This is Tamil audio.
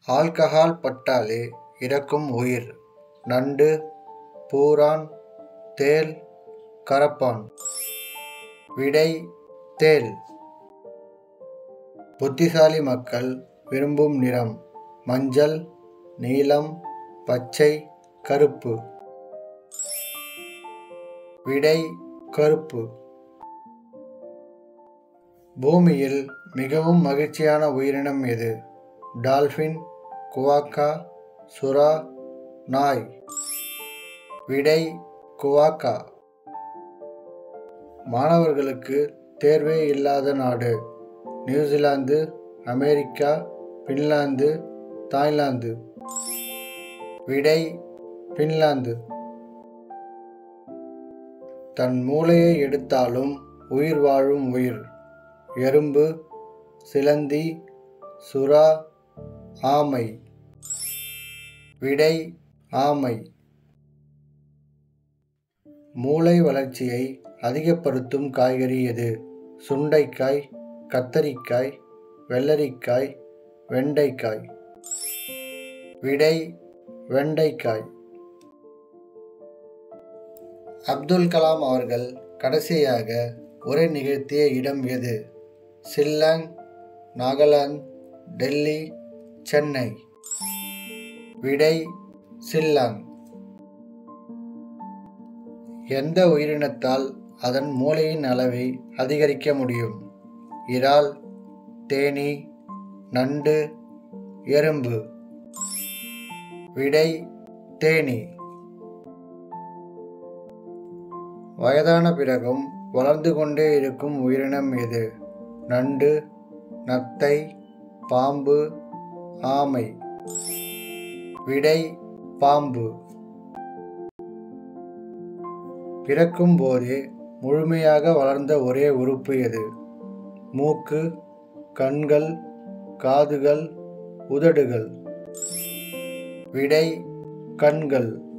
ஆல்கஹால் பட்டாலே இறக்கும் உயிர். நண்டு, பூரான், தேள், கரப்பான். விடை தேள். புத்திசாலி மக்கள் விரும்பும் நிறம் மஞ்சள், நீலம், பச்சை, கருப்பு. விடை கருப்பு. பூமியில் மிகவும் மகிழ்ச்சியான உயிரினம் எது? டால்பின், குவாக்கா, சுறா, நாய். விடை குவாக்கா. மாணவர்களுக்கு தேர்வே இல்லாத நாடு? New Zealand, America, Finland, Thailand. விடை பின்லாந்து. தன் மூளையை எடுத்தாலும் உயிர் வாழும் உயிர். எறும்பு, சிலந்தி, சுறா, ஆமை. விடை ஆமை. மூளை வளர்ச்சியை அதிகப்படுத்தும் காய்கறி எது? சுண்டைக்காய், கத்தரிக்காய், வெள்ளரிக்காய், வெண்டைக்காய். விடை வெண்டைக்காய். அப்துல் கலாம் அவர்கள் கடைசியாக உரை நிகழ்த்திய இடம் எது? ஷில்லாங், நாகாலாந்து, டெல்லி, சென்னை. விடை ஷில்லாங். எந்த உயிரினத்தால் அதன் மூளையின் அளவை அதிகரிக்க முடியும்? இறால், தேனீ, நண்டு, எறும்பு. விடை தேனீ. வயதான பிறகும் வளர்ந்து கொண்டே இருக்கும் உயிரினம் எது? நண்டு, நத்தை, பாம்பு, ஆமை. விடை பாம்பு. பிறக்கும் போதே முழுமையாக வளர்ந்த ஒரே உறுப்பு எது? மூக்கு, கண்கள், காதுகள், உதடுகள். விடை கண்கள்.